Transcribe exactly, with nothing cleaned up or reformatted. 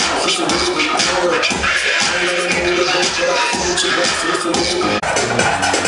Push the wheel, I know it. I ain't never knew the whole but I flew to the